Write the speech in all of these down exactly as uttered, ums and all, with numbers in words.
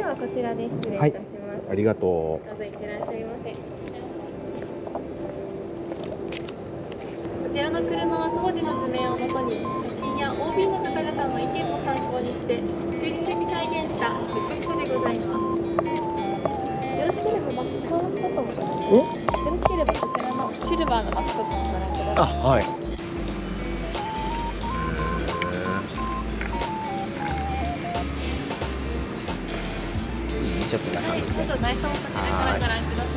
はこちらで失礼いたします。はい、 ありがとう。 どうぞいってらっしゃいませ。こちらの車は当時の図面をもとに写真や オービー の方々の意見も参考にして忠実に再現した物告書でございます。よろしければマスコットもご覧ください。よろしければこちらのシルバーのマスコットもご覧ください。 あ、はい。ちょっと中はい、ちょっと内装もこちらからご覧くださいませ。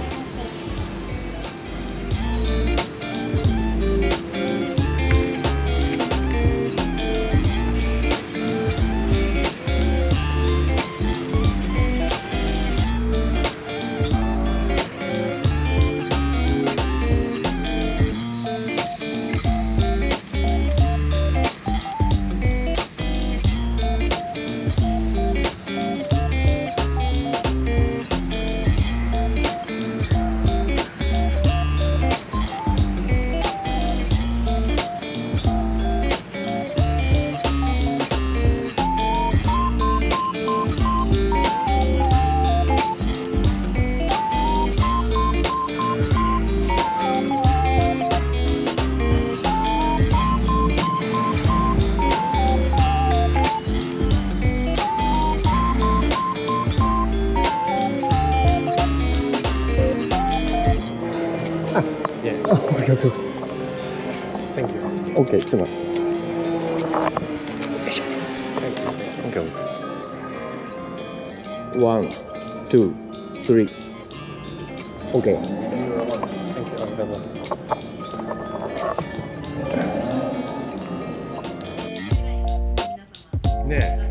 オッケー、ちょっと待って。よいしょ。オッケー、オッケー。ワン、ツー、スリー。オッケー。ねえ。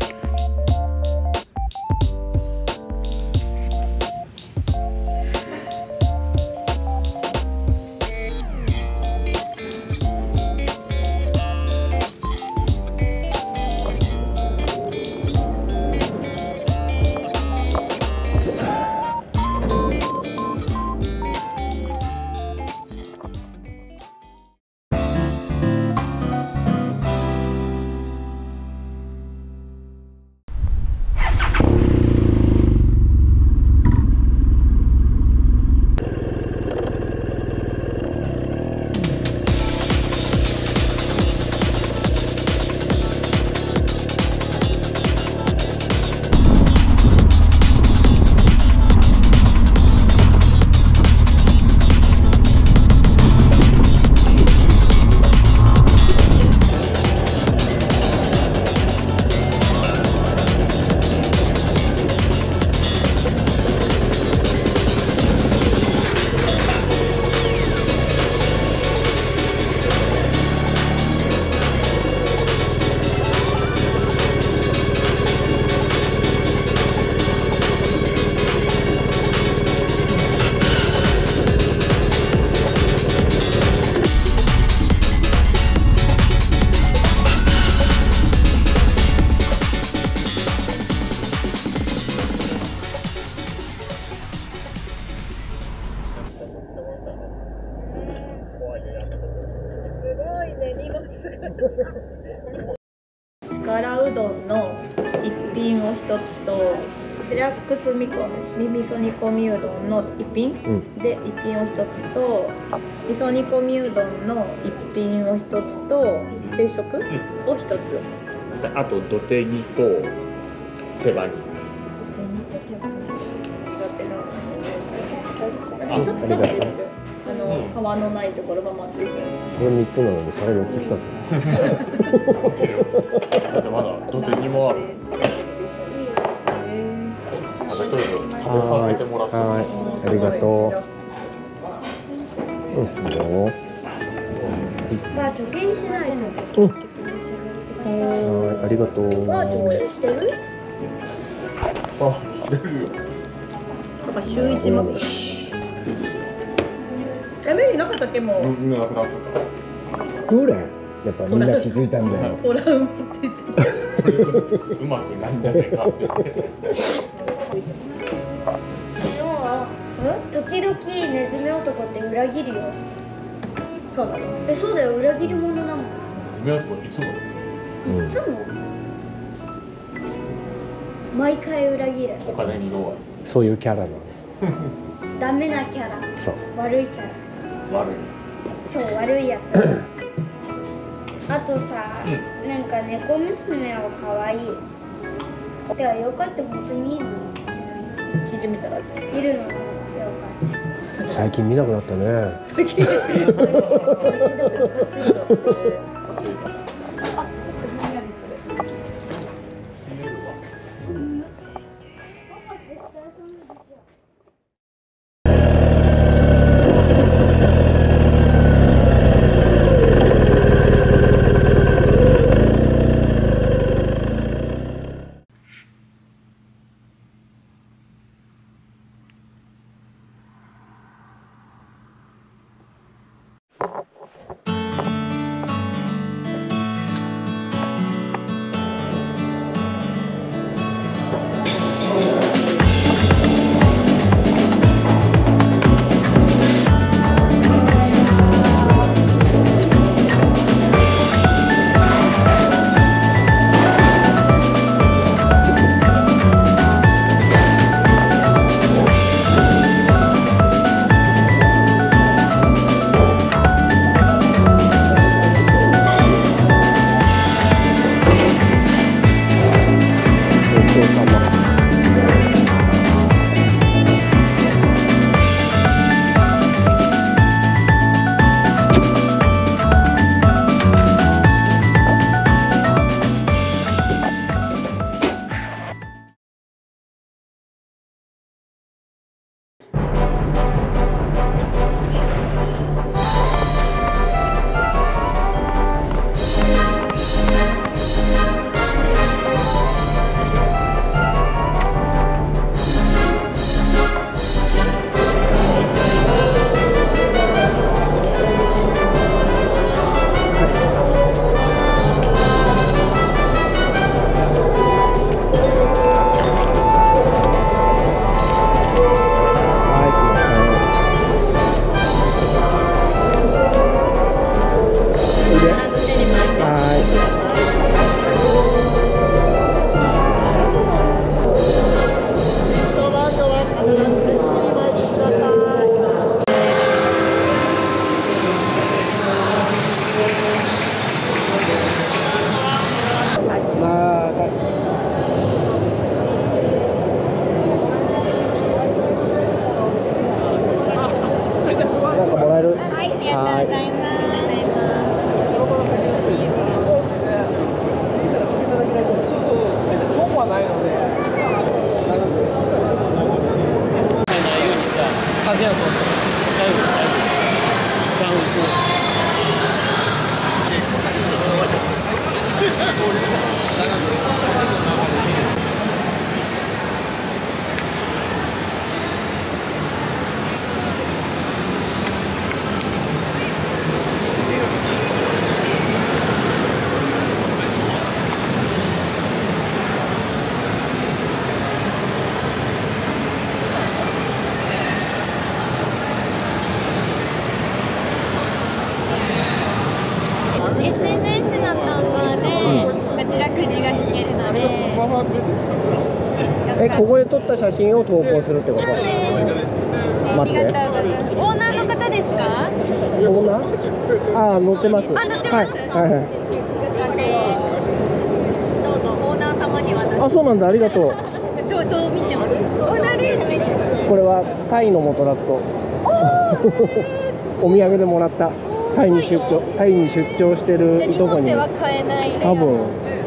力うどんの一品を一つとデラックス煮込み味噌煮込みうどんの一品、うん、で一品を一つと味噌煮込みうどんの一品を一つと定食を一つ、 うん、あと土手煮と手羽煮。 ちょっと食べてみる。あの、うん、皮のないところが待ってるし。 これ三つなので、それ四つ来たぞ。だってまだ土手煮もある。食べといて、食べさせてもらって。 はい、ありがとう。うん、いいよ。 まあ、貯金しないと気をつけて召し上がりください。 はい、ありがとう。 まあ、貯金してる？ あ、してるよ。 なんか週一も。え、メニューなかったっけもう。 なくなった。 ほら、やっぱみんな気づいたんだよ。 トラウマって言って。 うまくなんだねかって。 時々ネズミ男って裏切るよ。 そうだろ。 え、そうだよ、裏切り者だもん。 ネズミ男いつもですよ。 いつも？ 毎回裏切る。 お金に弱い。 そういうキャラなの。 ダメなキャラ。 そう。 悪いキャラ。 悪い。 そう、悪いやつ。あとさ、なんか猫娘は可愛い。てか、妖怪って本当にいいの？ 聞いてみたら。 いるの？妖怪。 最近見なくなったね。 最近。最近だっておかしいんだって。あ、ちょっとひんやりする。 風を通して最後の最後ダウンコースえ、ここで撮った写真を投稿するってこと？ そうです。ありがとうございます。オーナーの方ですか？ オーナー？ああ、乗ってます。 あ、乗ってます。 はいはいはい。 どうぞオーナー様に渡して。 あ、そうなんだ。ありがとう。 どうどう見ても。オーナーです。 これはタイのモトラット。お土産でもらった。タイに出張、タイに出張してるいとこに。 日本では買えない。 多分。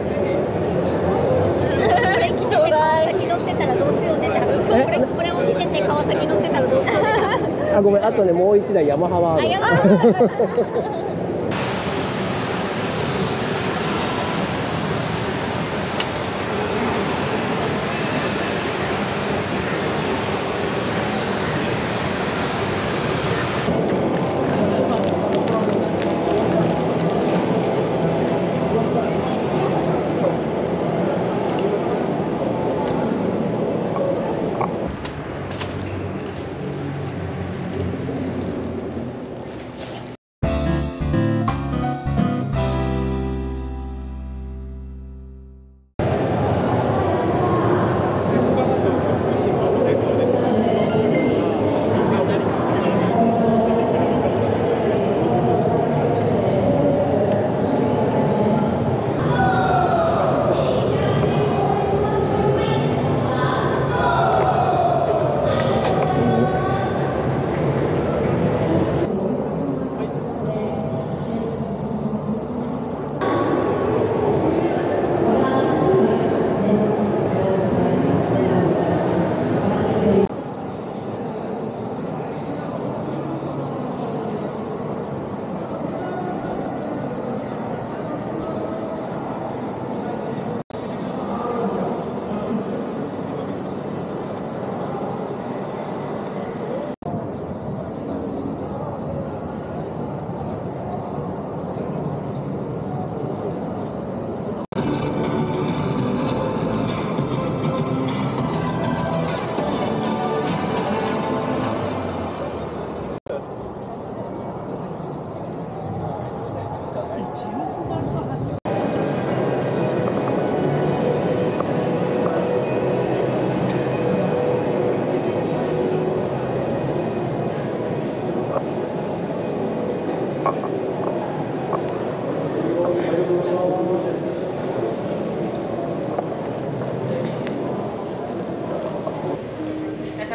先乗ってたらどうしようねって話。これこれを着てて川崎乗ってたらどうしようねって話。 あ、ごめん。あとねもう一台ヤマハはある。 あ、ヤマハ。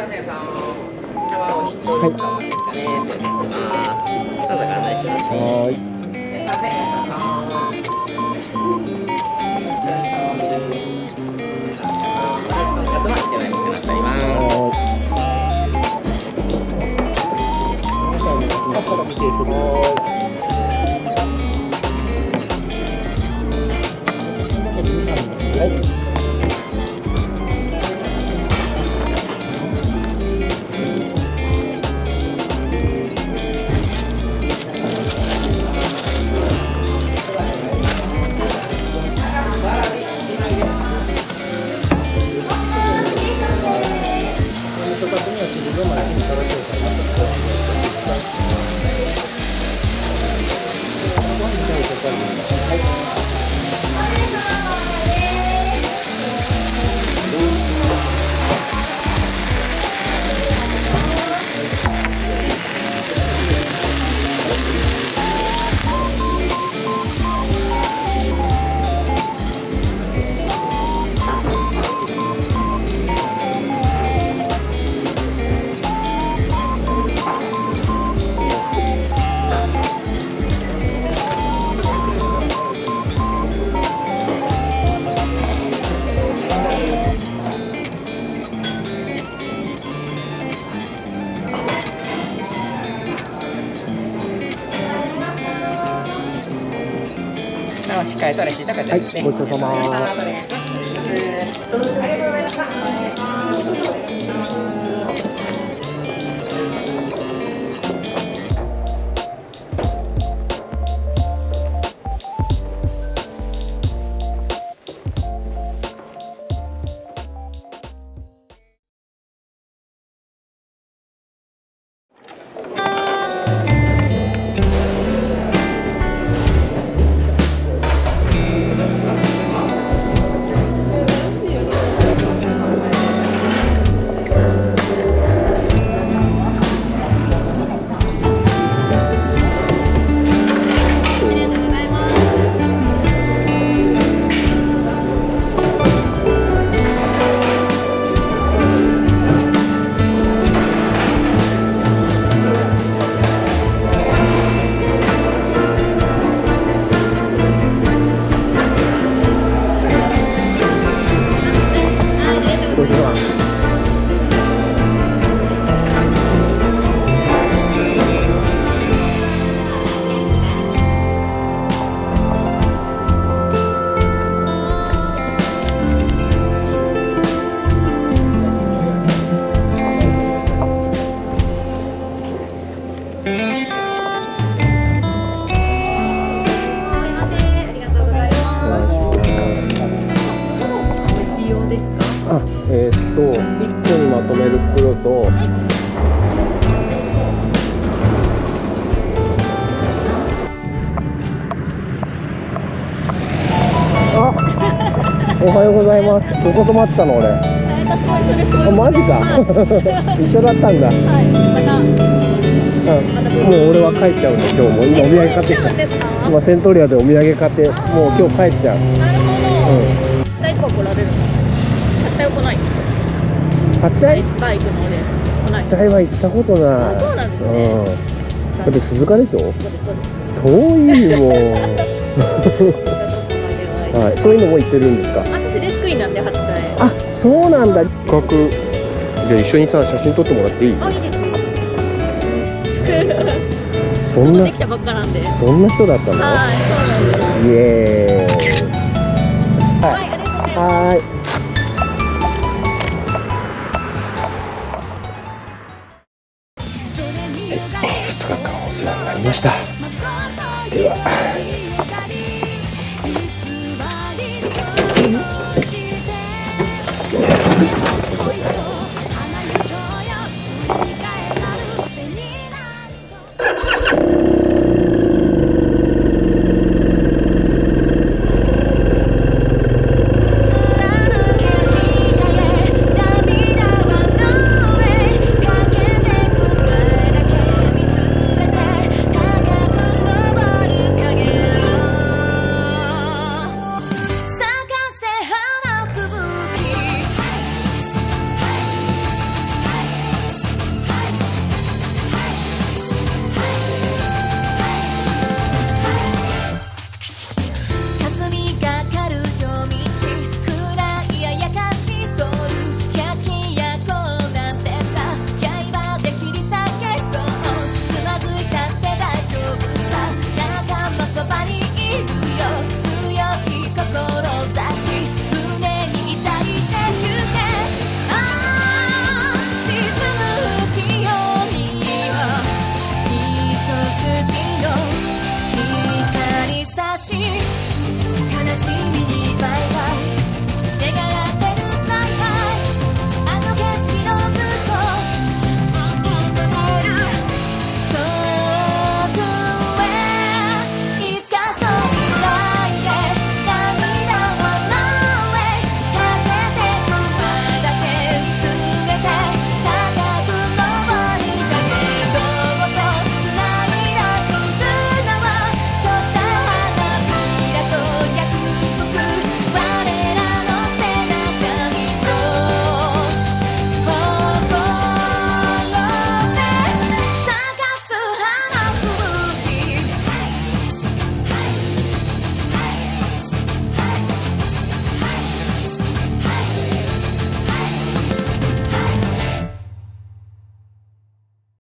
しっかり取れていたかったですね。 はい、ごちそうさま。えーっといっこにまとめる袋と、あ、おはようございます。どこ泊まってたの俺。あ、マジか。一緒だったんだ。はい、また。うん、もう俺は帰っちゃうんで、今日も今お土産買ってきた。今セントリアでお土産買って、もう今日帰っちゃう。なるほど。うん。 大とか来られるの？絶対来ないんですよ。 八台？ バイクので来ない。 八台は行ったことない。 そうなんですね。 うん。だって鈴鹿でしょ？遠いもん。はい、そういうのも行ってるんですか？ 私レスクインなんで八台。 あ、そうなんだ。価格じゃあ一緒にさ写真撮ってもらっていい？ あ、いいです。 そんなできたばっかなんで。 そんな人だったの？ はい、そうなんです。 イエーイ。はい、はい。ふつかかんお世話になりました。では。